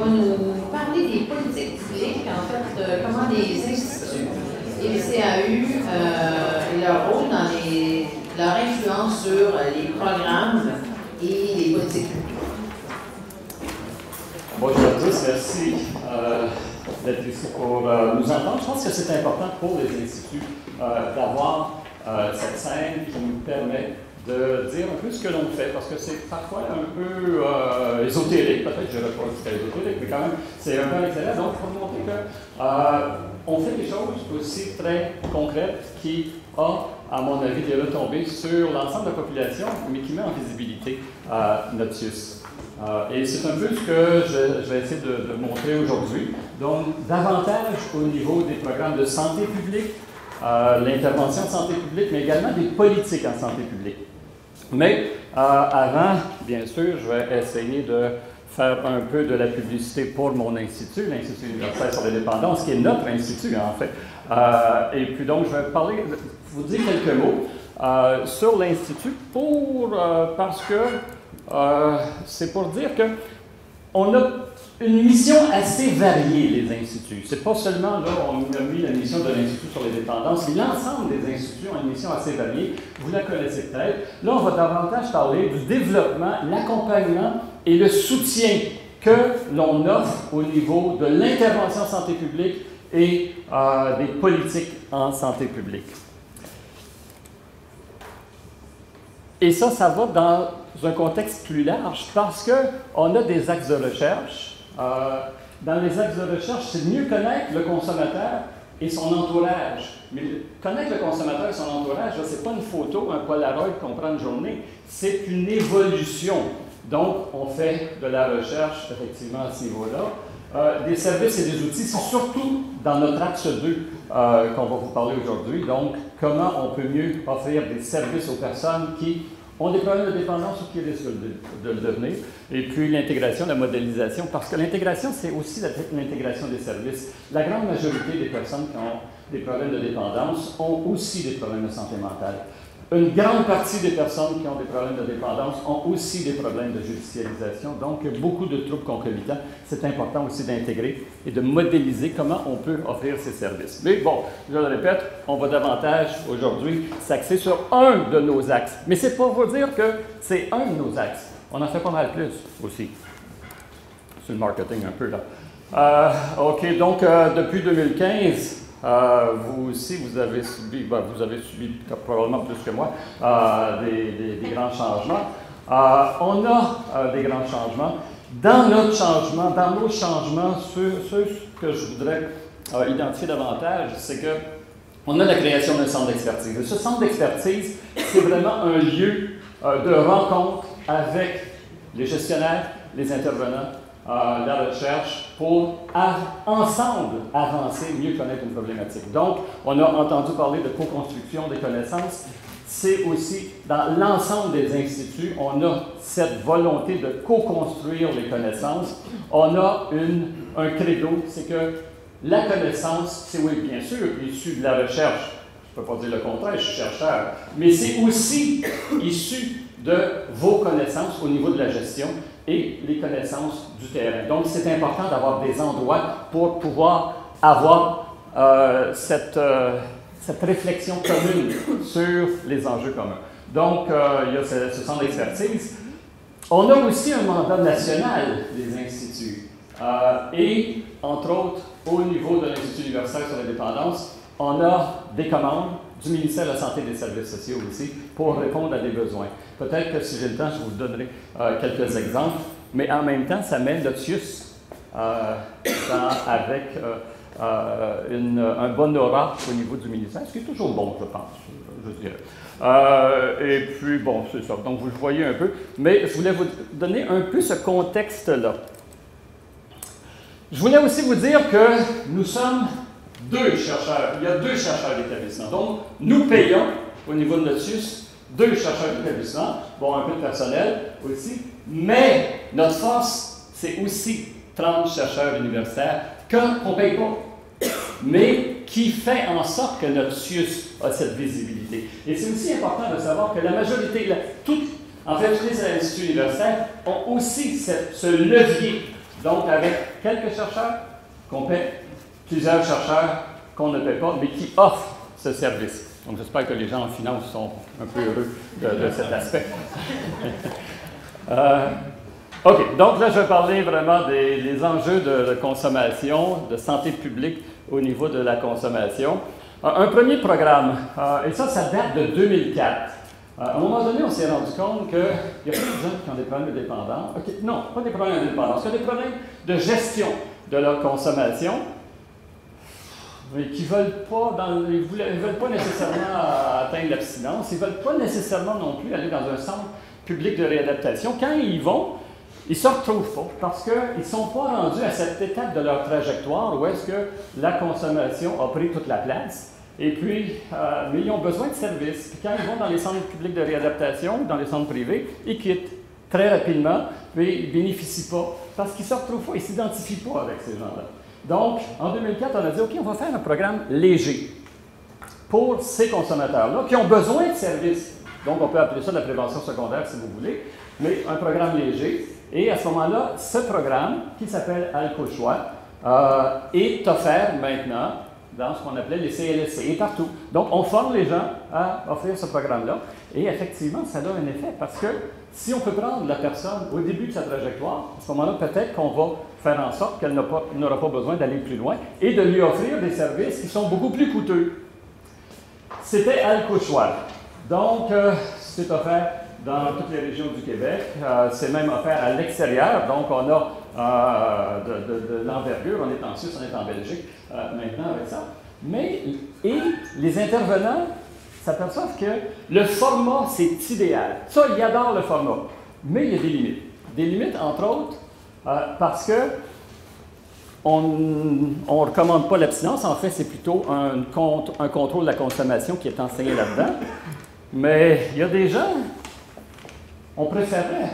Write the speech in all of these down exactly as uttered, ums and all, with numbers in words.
va nous parler des politiques publiques, en fait, de comment les instituts et les C A U euh, et leur rôle dans les, leur influence sur les programmes et les politiques publiques. Bonjour à tous, merci euh, d'être ici pour euh, nous entendre. Je pense que c'est important pour les instituts euh, d'avoir euh, cette scène qui nous permet de dire un peu ce que l'on fait, parce que c'est parfois un peu euh, ésotérique, peut-être je ne vais pas jusqu'à ésotérique, mais quand même, c'est un peu à l'extérieur. Donc, il faut montrer qu'on euh, fait des choses aussi très concrètes qui ont, à mon avis, des retombées sur l'ensemble de la population, mais qui met en visibilité euh, notre S U S. Euh, et c'est un peu ce que je, je vais essayer de, de montrer aujourd'hui. Donc, davantage au niveau des programmes de santé publique, euh, l'intervention de santé publique, mais également des politiques en santé publique. Mais euh, avant, bien sûr, je vais essayer de faire un peu de la publicité pour mon institut, l'Institut universitaire sur l'indépendance, qui est notre institut, en fait. Euh, et puis donc, je vais parler, vous dire quelques mots euh, sur l'Institut pour, euh, parce que euh, c'est pour dire que on a une mission assez variée, les instituts. C'est pas seulement, là, on a mis la mission de l'Institut sur les dépendances, mais l'ensemble des instituts ont une mission assez variée. Vous la connaissez peut-être. Là, on va davantage parler du développement, l'accompagnement et le soutien que l'on offre au niveau de l'intervention en santé publique et euh, des politiques en santé publique. Et ça, ça va dans un contexte plus large parce qu'on a des axes de recherche. Euh, dans les axes de recherche, c'est mieux connaître le consommateur et son entourage. Mais connaître le consommateur et son entourage, ce n'est pas une photo, un Polaroid qu'on prend une journée, c'est une évolution. Donc, on fait de la recherche, effectivement, à ce niveau-là. Euh, des services et des outils, c'est surtout dans notre axe deux euh, qu'on va vous parler aujourd'hui. Donc, comment on peut mieux offrir des services aux personnes qui ont des problèmes de dépendance ou qui risquent de, de le devenir. Et puis l'intégration, la modélisation, parce que l'intégration, c'est aussi l'intégration des services. La grande majorité des personnes qui ont des problèmes de dépendance ont aussi des problèmes de santé mentale. Une grande partie des personnes qui ont des problèmes de dépendance ont aussi des problèmes de judicialisation. Donc, beaucoup de troubles concomitants. C'est important aussi d'intégrer et de modéliser comment on peut offrir ces services. Mais bon, je le répète, on va davantage aujourd'hui s'axer sur un de nos axes. Mais c'est pour vous dire que c'est un de nos axes. On en fait pas mal plus aussi. C'est le marketing un peu là. Euh, OK, donc euh, depuis deux mille quinze, Euh, vous aussi, vous avez subi, ben, vous avez subi probablement plus que moi, euh, des, des, des grands changements. Euh, on a euh, des grands changements. Dans notre changement, dans nos changements, ce, ce que je voudrais euh, identifier davantage, c'est que on a la création d'un centre d'expertise. Et ce centre d'expertise, c'est vraiment un lieu euh, de rencontre avec les gestionnaires, les intervenants, Euh, la recherche pour ensemble avancer, mieux connaître une problématique. Donc, on a entendu parler de co-construction des connaissances. C'est aussi dans l'ensemble des instituts, on a cette volonté de co-construire les connaissances. On a une, un credo, c'est que la connaissance, c'est oui, bien sûr, issu de la recherche. Je ne peux pas dire le contraire, je suis chercheur, mais c'est aussi issu de vos connaissances au niveau de la gestion et les connaissances du terrain. Donc, c'est important d'avoir des endroits pour pouvoir avoir euh, cette, euh, cette réflexion commune sur les enjeux communs. Donc, euh, il y a ce, ce centre d'expertise. On a aussi un mandat national des instituts. Euh, et, entre autres, au niveau de l'Institut universitaire sur la dépendance, on a des commandes du ministère de la Santé et des Services sociaux aussi pour répondre à des besoins. Peut-être que si j'ai le temps, je vous donnerai euh, quelques exemples, mais en même temps, ça met notre S U S euh, dans, avec euh, euh, une, un bon aura au niveau du ministère, ce qui est toujours bon, je pense, je, je dirais. Euh, et puis, bon, c'est ça. Donc, vous le voyez un peu, mais je voulais vous donner un peu ce contexte-là. Je voulais aussi vous dire que nous sommes deux chercheurs. Il y a deux chercheurs d'établissement. Donc, nous payons, au niveau de notre S U S, deux chercheurs d'établissement, bon, un peu de personnel aussi, mais notre force, c'est aussi trente chercheurs universitaires qu'on ne paye pas, mais qui fait en sorte que notre S U S a cette visibilité. Et c'est aussi important de savoir que la majorité, la, tout, en fait, tous les instituts universitaires ont aussi cette, ce levier Donc, avec quelques chercheurs qu'on paie, plusieurs chercheurs qu'on ne paie pas, mais qui offrent ce service. Donc, j'espère que les gens en finance sont un peu heureux de, de cet aspect. euh, OK, donc là, je vais parler vraiment des, des enjeux de, de consommation, de santé publique au niveau de la consommation. Un premier programme, euh, et ça, ça date de deux mille quatre. Euh, à un moment donné, on s'est rendu compte qu'il y a plein de gens qui ont des problèmes de dépendance. Okay, non, pas des problèmes de dépendance, il y a des problèmes de gestion de leur consommation, mais qui ne veulent pas, dans, ils ne veulent pas nécessairement atteindre l'abstinence, ils ne veulent pas nécessairement non plus aller dans un centre public de réadaptation. Quand ils y vont, ils ne se retrouvent pas parce qu'ils ne sont pas rendus à cette étape de leur trajectoire où est-ce que la consommation a pris toute la place. Et puis, euh, mais ils ont besoin de services. Puis quand ils vont dans les centres publics de réadaptation, dans les centres privés, ils quittent très rapidement, mais ils ne bénéficient pas parce qu'ils ne se retrouvent pas, ils ne s'identifient pas avec ces gens-là. Donc, en deux mille quatre, on a dit, OK, on va faire un programme léger pour ces consommateurs-là qui ont besoin de services. Donc, on peut appeler ça de la prévention secondaire si vous voulez, mais un programme léger. Et à ce moment-là, ce programme, qui s'appelle AlcoChoix, euh, est offert maintenant dans ce qu'on appelait les C L S C, et partout. Donc, on forme les gens à offrir ce programme-là, et effectivement, ça a un effet, parce que si on peut prendre la personne au début de sa trajectoire, à ce moment-là, peut-être qu'on va faire en sorte qu'elle n'aura pas besoin d'aller plus loin, et de lui offrir des services qui sont beaucoup plus coûteux. C'était AlcoChoix. Donc, euh, c'est offert dans toutes les régions du Québec. Euh, c'est même offert à l'extérieur. Donc, on a euh, de, de, de l'envergure. On est en Suisse, on est en Belgique euh, maintenant avec ça. Mais, et les intervenants s'aperçoivent que le format, c'est idéal. Ça, ils adorent le format. Mais il y a des limites. Des limites, entre autres, euh, parce que on ne recommande pas l'abstinence. En fait, c'est plutôt un, un contrôle de la consommation qui est enseigné là-dedans. Mais il y a des gens, on préférait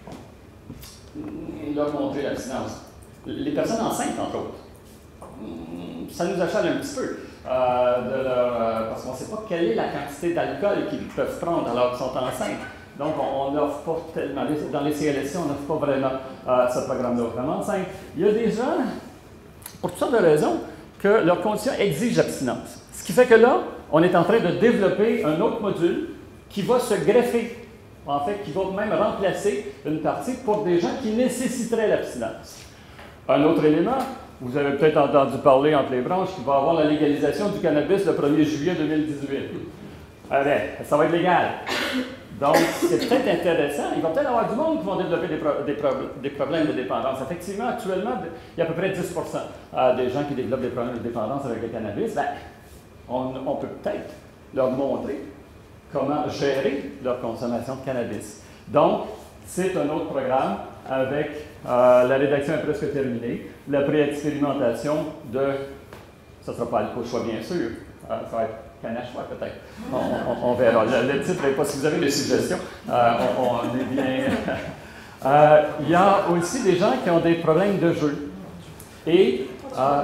leur montrer l'abstinence. Les personnes enceintes, entre autres. Ça nous achale un petit peu. Euh, de leur, euh, parce qu'on ne sait pas quelle est la quantité d'alcool qu'ils peuvent prendre alors qu'ils sont enceintes. Donc, on n'offre pas tellement, dans les C L S C, on n'offre pas vraiment euh, ce programme-là vraiment enceinte. Il y a des gens, pour toutes sortes de raisons, que leur condition exige l'abstinence. Ce qui fait que là, on est en train de développer un autre module qui va se greffer, en fait, qui va même remplacer une partie pour des gens qui nécessiteraient l'abstinence. Un autre élément, vous avez peut-être entendu parler entre les branches qu'il va y avoir la légalisation du cannabis le premier juillet deux mille dix-huit. Allez, ça va être légal. Donc, c'est peut-être intéressant. Il va peut-être y avoir du monde qui vont développer des, pro des, pro des problèmes de dépendance. Effectivement, actuellement, il y a à peu près dix pour cent des gens qui développent des problèmes de dépendance avec le cannabis. Ben, on, on peut peut-être leur montrer comment gérer leur consommation de cannabis. Donc, c'est un autre programme avec euh, la rédaction est presque terminée, la pré-expérimentation de, ça ne sera pas AlcoChoix bien sûr, euh, ça va être CanaChoix peut-être, on, on, on verra. Le, le titre n'est pas, si vous avez des suggestions, euh, on, on est bien. euh, il y a aussi des gens qui ont des problèmes de jeu. Et. Euh,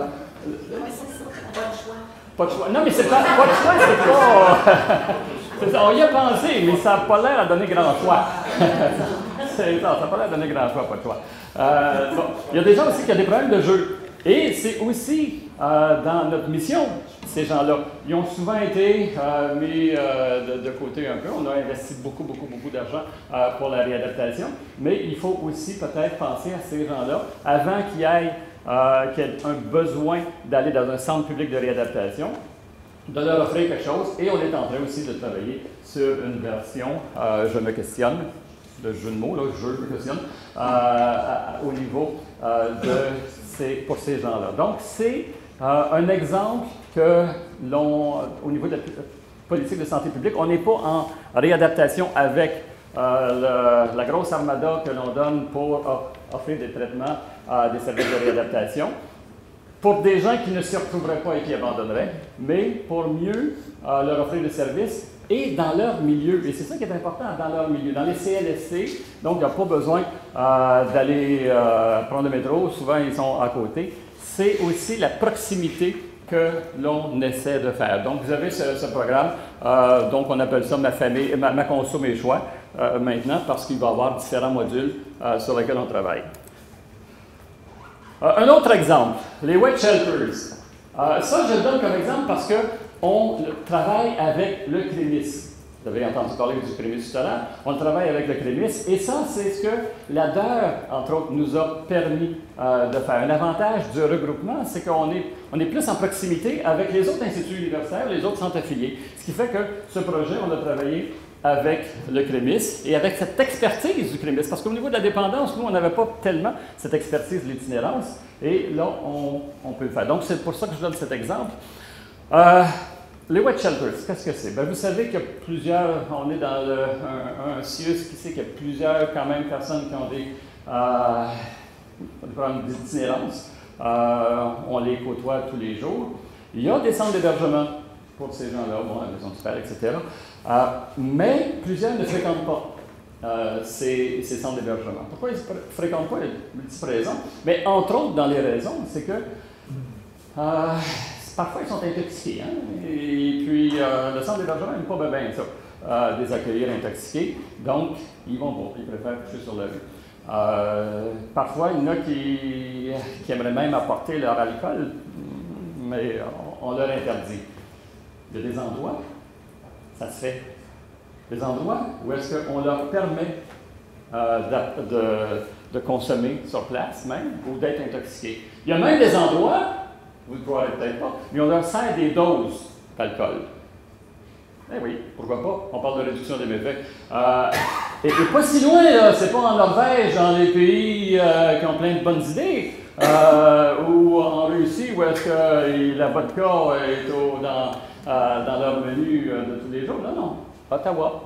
pas de choix. Non, mais c'est pas, pas de choix, c'est pas. On y a pensé, mais ça n'a pas l'air à donner grand choix. C'est ça, ça n'a pas l'air à donner grand choix, pas de choix. Euh, bon, il y a des gens aussi qui ont des problèmes de jeu. Et c'est aussi euh, dans notre mission, ces gens-là. Ils ont souvent été euh, mis euh, de, de côté un peu. On a investi beaucoup, beaucoup, beaucoup d'argent euh, pour la réadaptation. Mais il faut aussi peut-être penser à ces gens-là avant qu'il y ait euh, qu'il y ait un besoin d'aller dans un centre public de réadaptation, de leur offrir quelque chose. Et on est en train aussi de travailler sur une version, euh, je me questionne, le jeu de mots, là, je me questionne, euh, à, au niveau euh, de ces, pour ces gens-là. Donc, c'est euh, un exemple que l'on, au niveau de la politique de santé publique, on n'est pas en réadaptation avec euh, le, la grosse armada que l'on donne pour uh, offrir des traitements, uh, des services de réadaptation, pour des gens qui ne s'y retrouveraient pas et qui abandonneraient, mais pour mieux uh, leur offrir des services et dans leur milieu. Et c'est ça qui est important, dans leur milieu. Dans les C L S C, donc il n'y a pas besoin euh, d'aller euh, prendre le métro, souvent ils sont à côté. C'est aussi la proximité que l'on essaie de faire. Donc vous avez ce, ce programme, euh, donc on appelle ça Ma famille, Ma, ma conso, mes choix, euh, maintenant, parce qu'il va y avoir différents modules euh, sur lesquels on travaille. Euh, un autre exemple, les wet shelters. Euh, ça, je le donne comme exemple parce qu'on travaille avec le CREMIS. Vous avez entendu parler du CREMIS tout à l'heure. On travaille avec le CREMIS et ça, c'est ce que la D E R, entre autres, nous a permis euh, de faire. Un avantage du regroupement, c'est qu'on est, on est plus en proximité avec les autres instituts universitaires, les autres centres affiliés. Ce qui fait que ce projet, on a travaillé avec le CREMIS et avec cette expertise du CREMIS. Parce qu'au niveau de la dépendance, nous, on n'avait pas tellement cette expertise de l'itinérance. Et là, on, on peut le faire. Donc, c'est pour ça que je donne cet exemple. Euh, Les wet shelters, qu'est-ce que c'est? Bien, vous savez qu'il y a plusieurs, on est dans le, un, un C I U S qui sait qu'il y a plusieurs quand même personnes qui ont des, euh, des problèmes d'itinérance. Euh, on les côtoie tous les jours. Il y a des centres d'hébergement pour ces gens-là, bon, la maison du père, et cetera. Euh, mais plusieurs ne fréquentent pas euh, ces, ces centres d'hébergement. Pourquoi ils ne fréquentent pas? Il y a multiples raisons. Mais entre autres, dans les raisons, c'est que euh, parfois, ils sont intoxiqués, hein? Et puis euh, le centre d'hébergement n'aime pas bien, bien ça, euh, des accueillir intoxiqués, donc ils vont pas, ils préfèrent coucher sur la rue. Euh, parfois, il y en a qui, qui aimeraient même apporter leur alcool, mais on, on leur interdit. Il y a des endroits, ça se fait, des endroits où est-ce qu'on leur permet euh, de, de, de consommer sur place même, ou d'être intoxiqués. Il y a même des endroits, vous ne croirez peut-être pas, mais on leur sert des doses d'alcool. Eh oui, pourquoi pas? On parle de réduction des méfaits. Euh, et, et pas si loin, là, c'est pas en Norvège, dans les pays euh, qui ont plein de bonnes idées, euh, ou en Russie, où est-ce que la vodka est au, dans, euh, dans leur menu euh, de tous les jours. Non, non. Ottawa,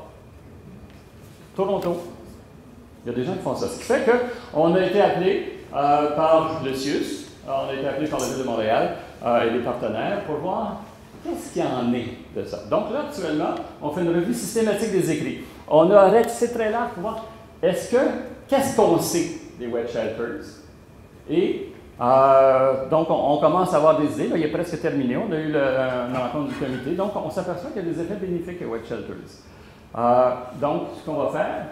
Toronto. Il y a des gens qui font ça. Ce qui fait qu'on a été appelé euh, par le C I U S, on a été appelé par la Ville de Montréal euh, et les partenaires pour voir qu'est-ce qu'il y en est de ça. Donc là, actuellement, on fait une revue systématique des écrits. On a ratissé très large pour voir est-ce que, qu'est-ce qu'on sait des wet shelters? Et euh, donc, on, on commence à avoir des idées. Là, il est presque terminé. On a eu le, une rencontre du comité. Donc, on s'aperçoit qu'il y a des effets bénéfiques aux wet shelters. Euh, donc, ce qu'on va faire,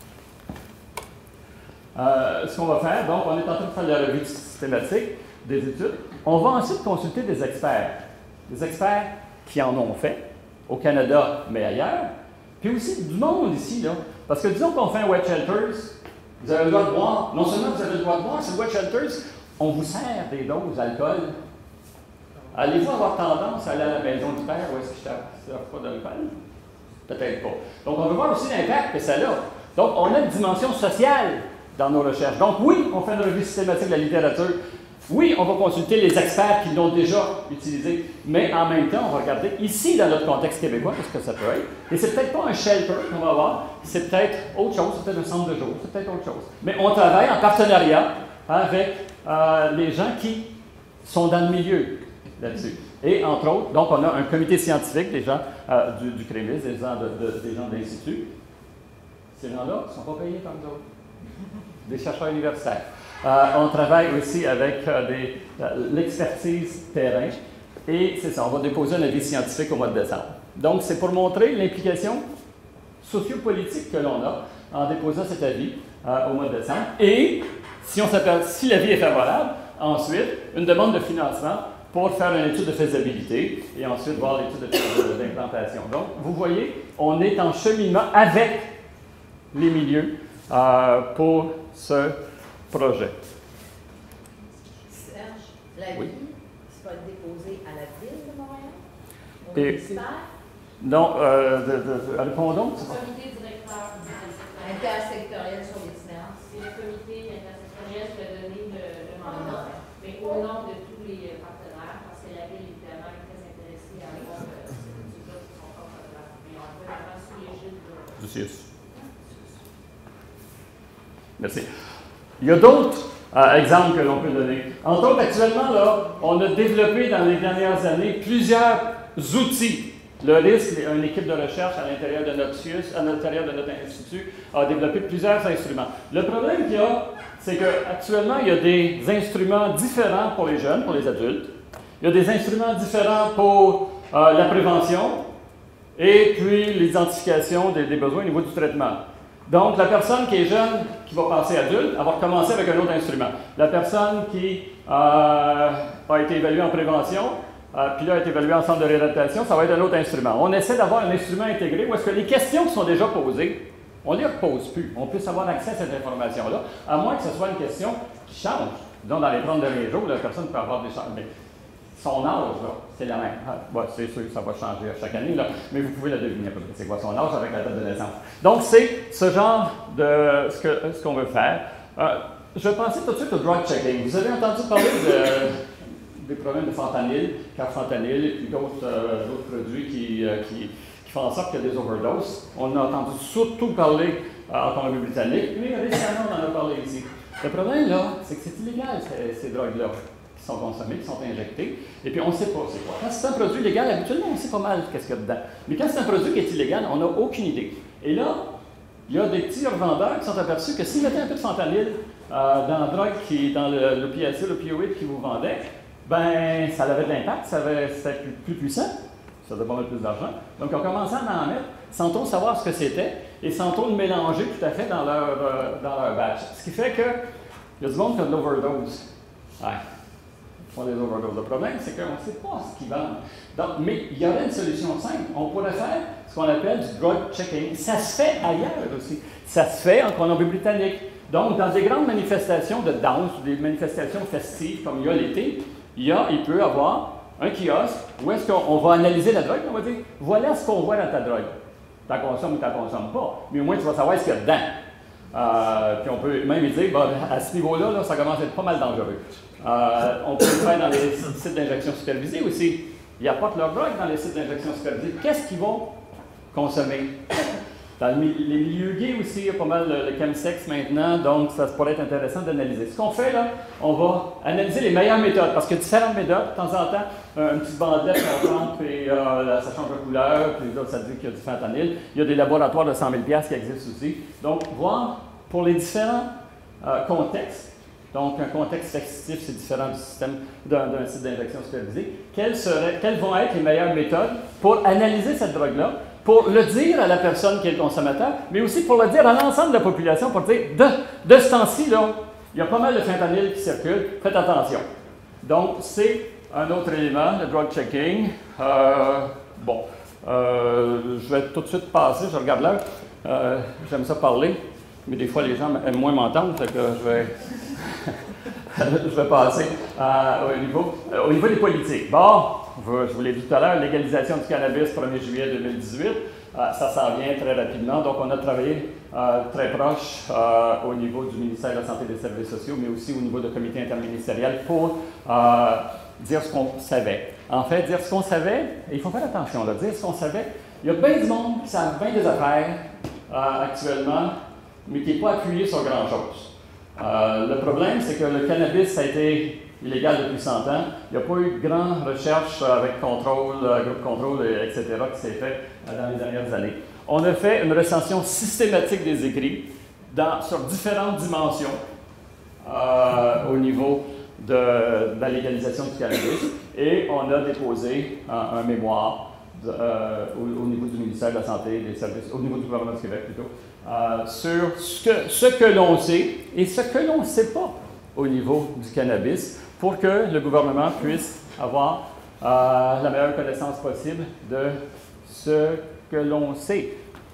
Euh, ce qu'on va faire, donc, on est en train de faire la revue systématique des études. On va ensuite consulter des experts. Des experts qui en ont fait, au Canada, mais ailleurs. Puis aussi du monde ici, là. Parce que disons qu'on fait un wet shelters, vous avez le droit de boire. Non seulement vous avez le droit de boire, c'est le wet shelters, on vous sert des doses d'alcool. Allez-vous avoir tendance à aller à la maison du père où est-ce qu'il ne sert pas d'alcool? Peut-être pas. Donc, on veut voir aussi l'impact que ça a. Donc, on a une dimension sociale dans nos recherches. Donc oui, on fait une revue systématique de la littérature. Oui, on va consulter les experts qui l'ont déjà utilisé, mais en même temps, on va regarder ici, dans notre contexte québécois, qu'est-ce que ça peut être. Et c'est peut-être pas un shelter qu'on va avoir, c'est peut-être autre chose, c'est peut-être un centre de jour, c'est peut-être autre chose. Mais on travaille en partenariat avec euh, les gens qui sont dans le milieu là-dessus. Et entre autres, donc on a un comité scientifique, des gens euh, du, du CREMIS, des gens de, de, des gens de l'Institut. Ces gens-là ne sont pas payés par nous autres. Des chercheurs universitaires. Euh, on travaille aussi avec euh, euh, l'expertise terrain et c'est ça, on va déposer un avis scientifique au mois de décembre. Donc, c'est pour montrer l'implication sociopolitique que l'on a en déposant cet avis euh, au mois de décembre. Et, si, on si l'avis est favorable, ensuite, une demande de financement pour faire une étude de faisabilité et ensuite voir l'étude d'implantation. Donc, vous voyez, on est en cheminement avec les milieux euh, pour ce projet. Serge, l'avis, oui. ça va être déposé à la Ville de Montréal? Au Et, ministère? non, euh, de, de, de, répondons. Le comité directeur Intersectoriel sur l'itinérance. C'est le comité intersectoriel qui a donné le, le mandat, mais au nom de tous les partenaires, parce que la Ville, évidemment, est très intéressée à avoir ces études-là qui sont partenaires. Mais on peut vraiment sous l'égide de... Du C I U S. Merci. Il y a d'autres euh, exemples que l'on peut donner. Entre autres, actuellement, là, on a développé dans les dernières années plusieurs outils. Le risque, une équipe de recherche à l'intérieur de notre C I U S, à l'intérieur de notre institut, a développé plusieurs instruments. Le problème qu'il y a, c'est qu'actuellement, il y a des instruments différents pour les jeunes, pour les adultes. Il y a des instruments différents pour euh, la prévention et puis l'identification des, des besoins au niveau du traitement. Donc, la personne qui est jeune, qui va passer adulte, elle va recommencer avec un autre instrument. La personne qui euh, a été évaluée en prévention, euh, puis là a été évaluée en centre de réadaptation, ça va être un autre instrument. On essaie d'avoir un instrument intégré où est-ce que les questions qui sont déjà posées, on ne les repose plus. On puisse avoir accès à cette information-là, à moins que ce soit une question qui change. Donc, dans les trente derniers jours, la personne peut avoir des changements. Son âge, là, c'est la même. Ah, bon, c'est sûr que ça va changer à chaque année, là, mais vous pouvez la deviner à peu près. C'est quoi son âge avec la date de naissance? Donc, c'est ce genre de ce qu'on ce qu'on veut faire. Euh, je vais passer tout de suite au drug checking. Vous avez entendu parler de, des problèmes de fentanyl, carfentanyl, et puis d'autres euh, produits qui, euh, qui, qui font en sorte qu'il y a des overdoses. On a entendu surtout parler euh, en Colombie-Britannique, mais récemment, on en a parlé ici. Le problème, là, c'est que c'est illégal, ces, ces drogues-là. Qui sont consommés, qui sont injectés, et puis on ne sait pas c'est quoi. Quand c'est un produit légal, habituellement, on sait pas mal qu'est-ce qu'il y a dedans. Mais quand c'est un produit qui est illégal, on n'a aucune idée. Et là, il y a des petits revendeurs qui sont aperçus que s'ils mettaient un peu de fentanyl euh, dans la drogue, qui, dans l'opiacé, l'opioïde qu'ils vous vendaient, ben ça avait de l'impact, c'était plus, plus puissant, ça donnait pas mal plus d'argent. Donc, ils ont commencé à en mettre, sans trop savoir ce que c'était, et sans trop le mélanger tout à fait dans leur, euh, dans leur batch. Ce qui fait que il y a du monde qui a de l'overdose. Ouais. Font des overdoses. Le problème, c'est qu'on ne sait pas ce qu'ils vendent. Donc, mais il y aurait une solution simple. On pourrait faire ce qu'on appelle du drug checking. Ça se fait ailleurs aussi. Ça se fait en Colombie-Britannique. Donc, dans des grandes manifestations de danse, des manifestations festives comme il y a l'été, il, y a, il peut y avoir un kiosque où est-ce qu'on va analyser la drogue. On va dire, voilà ce qu'on voit dans ta drogue. Tu en consommes ou tu n'en consommes pas. Mais au moins, tu vas savoir ce qu'il y a dedans. Euh, puis on peut même dire, bah, à ce niveau-là, là, ça commence à être pas mal dangereux. Euh, on peut le faire dans les sites d'injection supervisés aussi. Ils apportent leur drogue dans les sites d'injection supervisés. Qu'est-ce qu'ils vont consommer? Dans le, les milieux gays aussi, il y a pas mal le, le chemsex maintenant, donc ça pourrait être intéressant d'analyser. Ce qu'on fait là, on va analyser les meilleures méthodes, parce qu'il y a différentes méthodes. De temps en temps, euh, une petite bandelette qu'on prend, puis euh, ça change de couleur, puis là, ça dit qu'il y a du fentanyl. Il y a des laboratoires de cent mille dollars qui existent aussi. Donc, voir pour les différents euh, contextes. Donc, un contexte festif, c'est différent du système d'un site d'injection supervisé. Quelles, seraient, quelles vont être les meilleures méthodes pour analyser cette drogue-là, pour le dire à la personne qui est le consommateur, mais aussi pour le dire à l'ensemble de la population, pour dire, de, de ce temps-ci, là, il y a pas mal de fentanyl qui circule, faites attention. Donc, c'est un autre élément, le drug checking. Euh, bon, euh, je vais tout de suite passer, je regarde l'heure. Euh, J'aime ça parler, mais des fois, les gens aiment moins m'entendre, fait que je vais... je vais passer euh, au, niveau, euh, au niveau des politiques. Bon, je, je vous l'ai dit tout à l'heure, légalisation du cannabis premier juillet deux mille dix-huit, euh, ça s'en vient très rapidement. Donc, on a travaillé euh, très proche euh, au niveau du ministère de la Santé et des Services sociaux, mais aussi au niveau du comité interministériel pour euh, dire ce qu'on savait. En fait, dire ce qu'on savait, et il faut faire attention, là, dire ce qu'on savait, il y a bien du monde qui savent bien des affaires euh, actuellement, mais qui n'est pas appuyé sur grand-chose. Euh, le problème, c'est que le cannabis a été illégal depuis cent ans. Il n'y a pas eu de grande recherche avec contrôle, euh, groupe contrôle, et cetera qui s'est fait euh, dans les dernières années. On a fait une recension systématique des écrits dans, sur différentes dimensions euh, au niveau de, de la légalisation du cannabis et on a déposé un, un mémoire de, euh, au, au niveau du ministère de la Santé et des Services, au niveau du gouvernement du Québec plutôt, Euh, sur ce que, ce que l'on sait et ce que l'on ne sait pas au niveau du cannabis pour que le gouvernement puisse avoir euh, la meilleure connaissance possible de ce que l'on sait.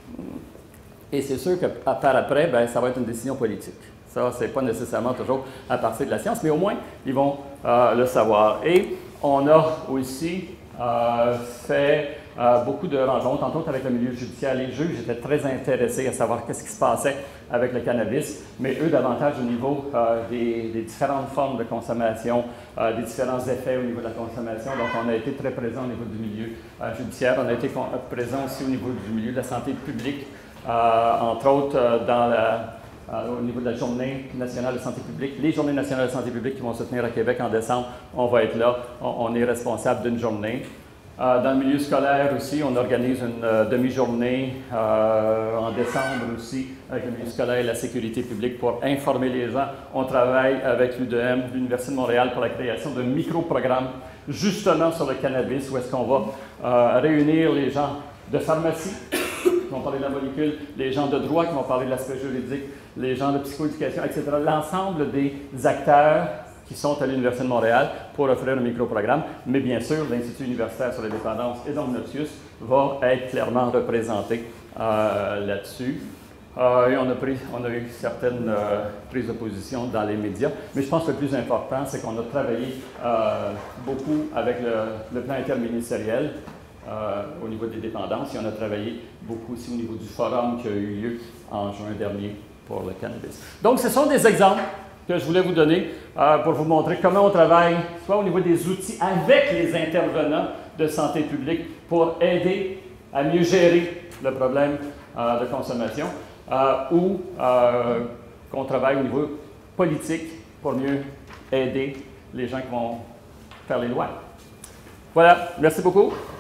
Et c'est sûr que par après, ben, ça va être une décision politique. Ça, ce n'est pas nécessairement toujours à partir de la science, mais au moins, ils vont euh, le savoir. Et on a aussi euh, fait Euh, beaucoup de rencontres, entre autres avec le milieu judiciaire. Les juges étaient très intéressés à savoir qu'est-ce qui se passait avec le cannabis, mais eux davantage au niveau euh, des, des différentes formes de consommation, euh, des différents effets au niveau de la consommation. Donc, on a été très présent au niveau du milieu euh, judiciaire. On a été présent aussi au niveau du milieu de la santé publique, euh, entre autres euh, dans la, euh, au niveau de la Journée nationale de santé publique. Les Journées nationales de santé publique qui vont se tenir à Québec en décembre, on va être là. On, on est responsable d'une journée. Euh, dans le milieu scolaire aussi, on organise une euh, demi-journée euh, en décembre aussi avec le milieu scolaire et la sécurité publique pour informer les gens. On travaille avec l'U D M, l'Université de Montréal, pour la création d'un micro-programme justement sur le cannabis où est-ce qu'on va euh, réunir les gens de pharmacie, vont parler de la molécule, les gens de droit qui vont parler de l'aspect juridique, les gens de psychoéducation, et cetera. L'ensemble des acteurs qui sont à l'Université de Montréal pour offrir un microprogramme. Mais bien sûr, l'Institut universitaire sur la dépendance et donc Notius va être clairement représenté euh, là-dessus. Euh, et on a, pris, on a eu certaines euh, prises de position dans les médias. Mais je pense que le plus important, c'est qu'on a travaillé euh, beaucoup avec le, le plan interministériel euh, au niveau des dépendances. Et on a travaillé beaucoup aussi au niveau du forum qui a eu lieu en juin dernier pour le cannabis. Donc, ce sont des exemples que je voulais vous donner euh, pour vous montrer comment on travaille, soit au niveau des outils avec les intervenants de santé publique pour aider à mieux gérer le problème euh, de consommation, euh, ou euh, qu'on travaille au niveau politique pour mieux aider les gens qui vont faire les lois. Voilà, merci beaucoup.